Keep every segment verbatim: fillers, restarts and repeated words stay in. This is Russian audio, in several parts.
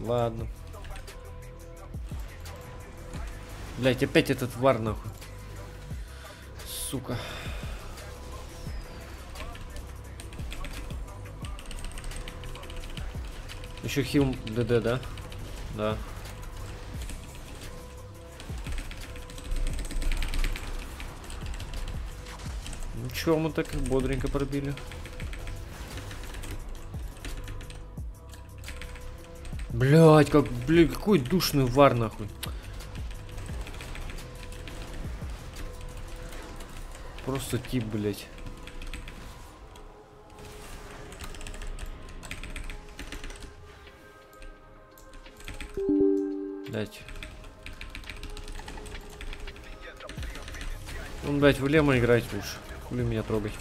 Ладно. Блять, опять этот вар нахуй. Сука. Еще хил ДД, да? Да. Ну чё, мы так их бодренько пробили. Блять, как, блин, какой душный вар нахуй. Просто тип, блять. Блять. Ну, блять, в Лема играть лучше. Хули меня трогать.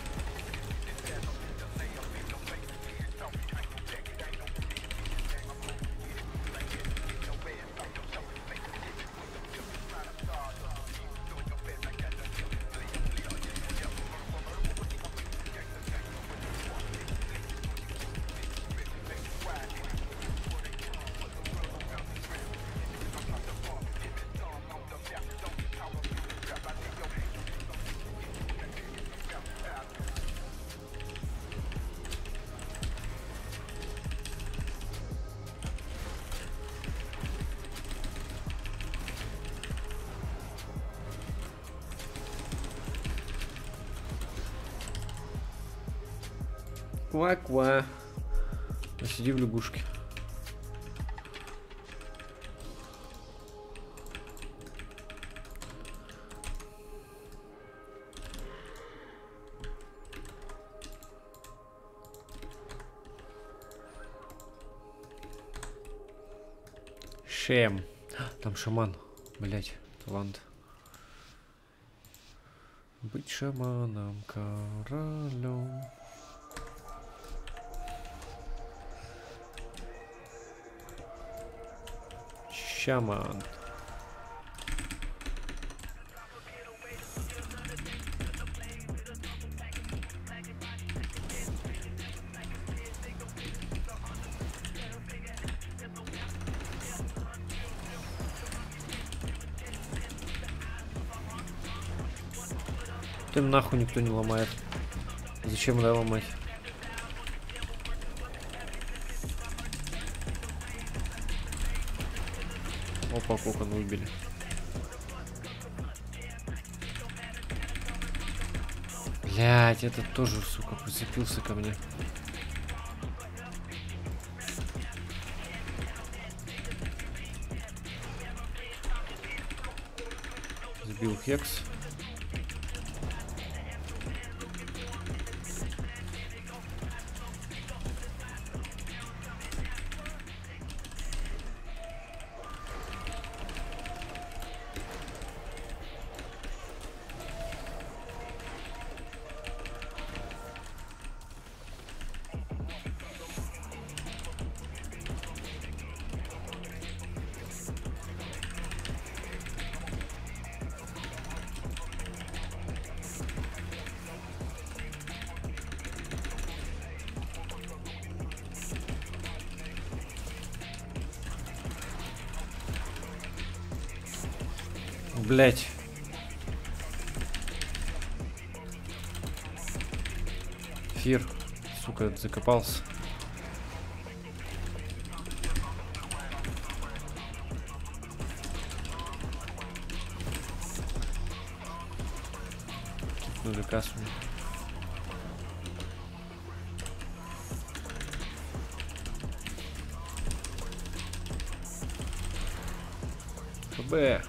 Ква-ква. Посиди в лягушке. Шем. Там шаман. Блять, талант. Быть шаманом, королем. Шаман. Ты нахуй никто не ломает. Зачем, да, ломать? Опа, кокон выбили. Блять, этот тоже, сука, прицепился ко мне. Сбил хекс. Блять. Фир, сука, закопался. Кипнули кассу. ХБ.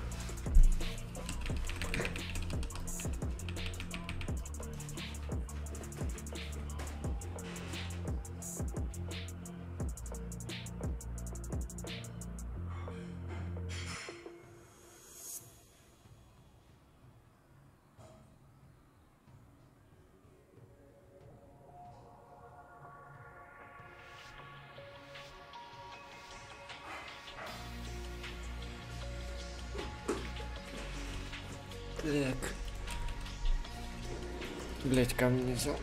Так. Блять, камни не взял.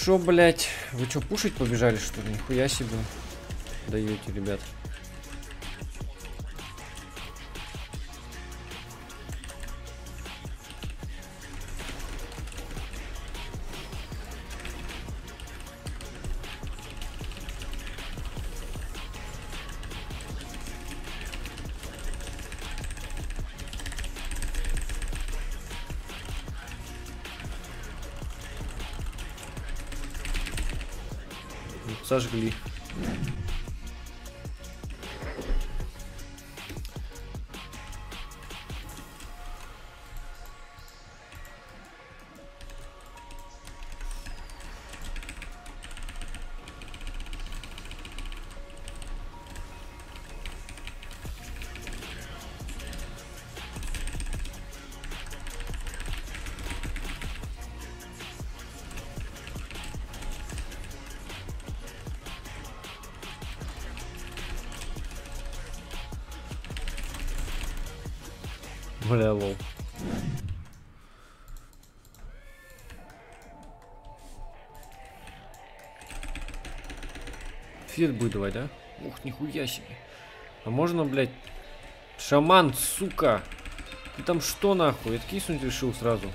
Шо, блять? Вы чё, пушить побежали, что ли? Нихуя себе даете, ребят. Сожгли. Бля, лол. Фит будет давать, да? Ух, нихуя себе. А можно, блядь, шаман, сука. Ты там что, нахуй? Откиснуть решил сразу.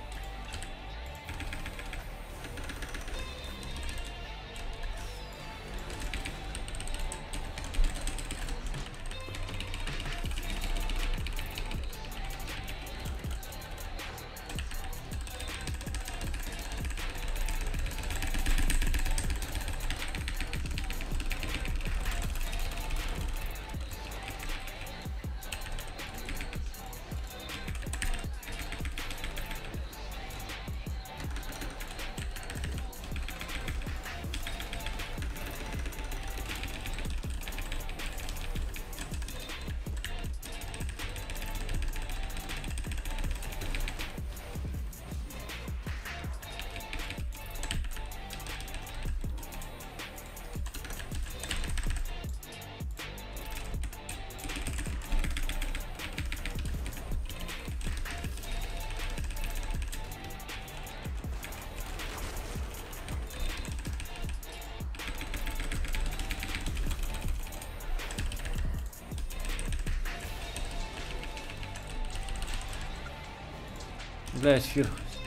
Блять, фир.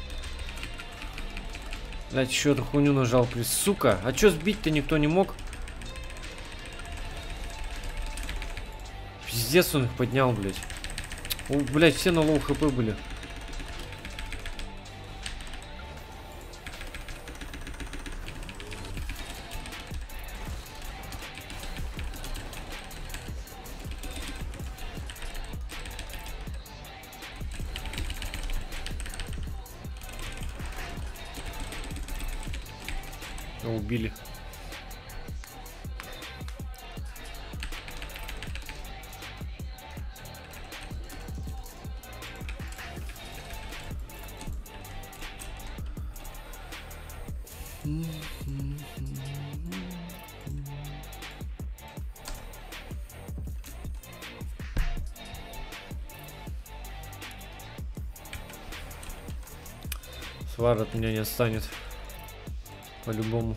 Блять, еще эту хуйню нажал, плюс. Сука, а чё сбить-то никто не мог? Пиздец, он их поднял, блять. О, блять, все на лоу хп были. Убили. Свар от меня не отстанет. По-любому.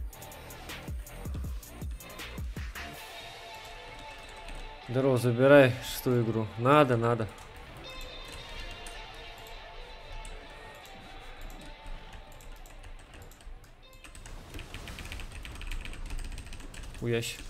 Здорово, забирай шестую игру. Надо, надо. Уящ.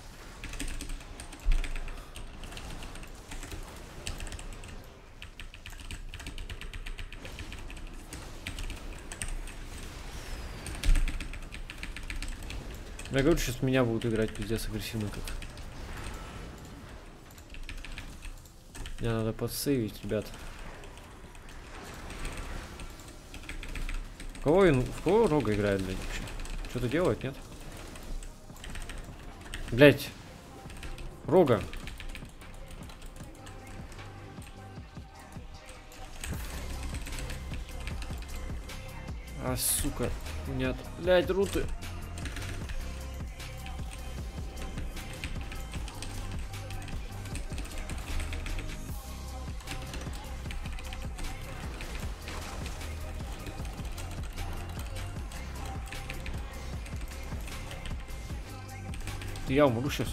Я говорю, сейчас меня будут играть пиздец агрессивно как. Мне надо подсейвить, ребят. В кого, в кого Рога играет, блядь, вообще? Что-то делает, нет? Блядь. Рога. А, сука. Нет. Блядь, руты. я умру сейчас.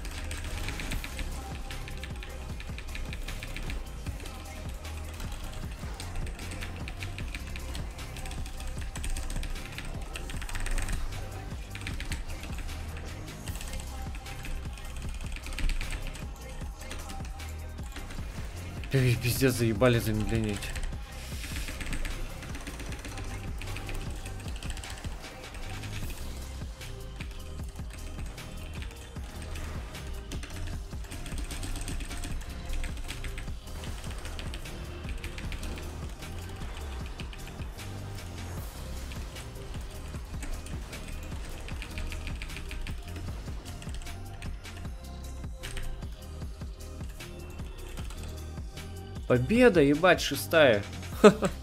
Эй, пиздец, заебали замедление эти. Победа, ебать, шестая.